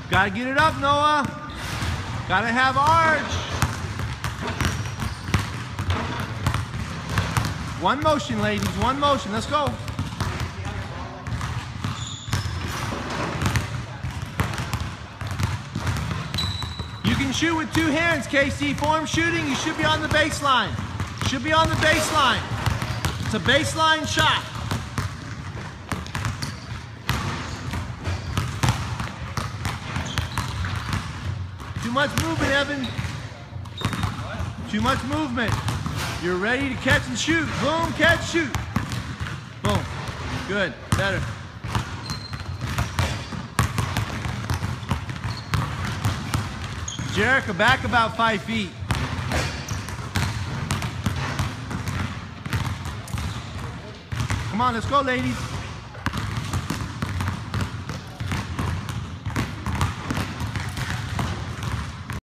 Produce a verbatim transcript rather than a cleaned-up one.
Gotta get it up, Noah. Gotta have arch. One motion, ladies, one motion. Let's go. You can shoot with two hands, K C. Form shooting, you should be on the baseline. Should be on the baseline. It's a baseline shot. Too much movement, Evan. Too much movement. You're ready to catch and shoot. Boom, catch, shoot. Boom. Good, better. Jerica, back about five feet. Come on, let's go, ladies.